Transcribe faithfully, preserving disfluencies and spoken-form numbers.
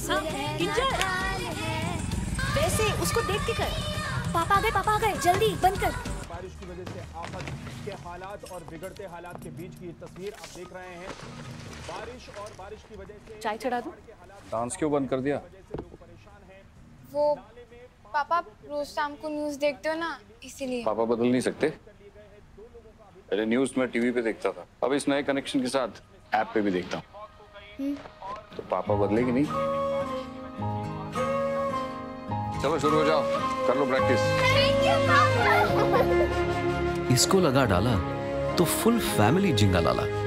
हाँ, किंजल। वैसे उसको देख के कर। पापा आ गए, पापा आ गए, जल्दी बंद कर। बारिश की वजह से आफत के हालात और बिगड़ते हालात के बीच की तस्वीर आप देख रहे हैं। बारिश और बारिश की वजह से चाय चढ़ा दूं? डांस क्यों बंद कर दिया? वो पापा रोज शाम को न्यूज़ देखते हो ना, इसीलिए। पापा बदल नहीं सकते। पहले न्यूज़ में टीवी पे देखता था, अब इस नए कनेक्शन के साथ ऐप पे भी देखता हूँ। तो पापा बदलेगी नहीं। चलो शुरू हो जाओ, कर लो प्रैक्टिस। इसको लगा डाला तो फुल फैमिली जिंगा लाला।